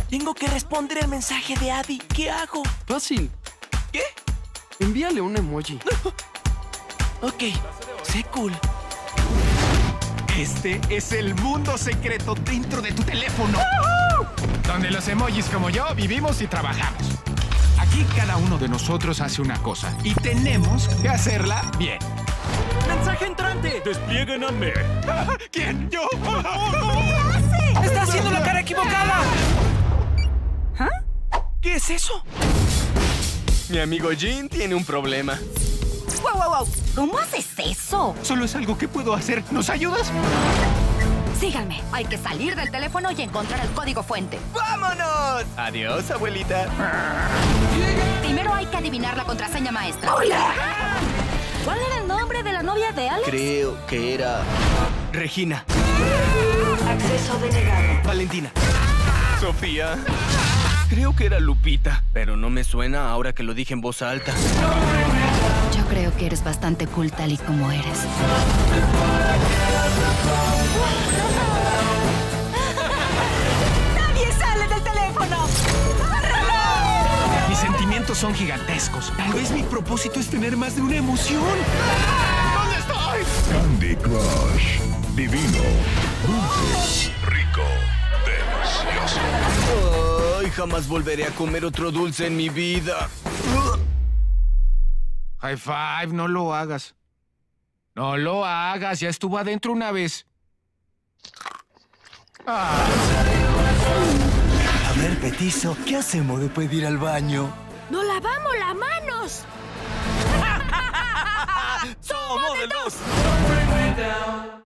Tengo que responder el mensaje de Abby. ¿Qué hago? Fácil. ¿Qué? Envíale un emoji. Ok, sé cool. Este es el mundo secreto dentro de tu teléfono. Donde los emojis como yo vivimos y trabajamos. Aquí cada uno de nosotros hace una cosa y tenemos que hacerla bien. ¡Mensaje entrante! ¡Desplieguen a Mer! ¿Quién? ¿Yo? ¡Está haciendo la cara equivocada! ¿Qué es eso? Mi amigo Jin tiene un problema. ¡Wow! ¿Cómo haces eso? Solo es algo que puedo hacer. ¿Nos ayudas? Síganme. Hay que salir del teléfono y encontrar el código fuente. ¡Vámonos! Adiós, abuelita. Primero hay que adivinar la contraseña maestra. ¡Hola! ¿Cuál era el nombre de la novia de Alex? Creo que era... Regina. Acceso denegado. Valentina. Sofía. Creo que era Lupita, pero no me suena ahora que lo dije en voz alta. Yo creo que eres bastante cool tal y como eres. ¡Nadie sale del teléfono! Mis sentimientos son gigantescos. Tal vez mi propósito es tener más de una emoción. ¿Dónde estoy? Candy Crush. Divino. Dulce. Rico. Delicioso. Ay, jamás volveré a comer otro dulce en mi vida. High five, no lo hagas. No lo hagas, ya estuvo adentro una vez. A ver, petizo, ¿qué hacemos después de ir al baño? ¡Nos lavamos las manos! ¡Somos de dos!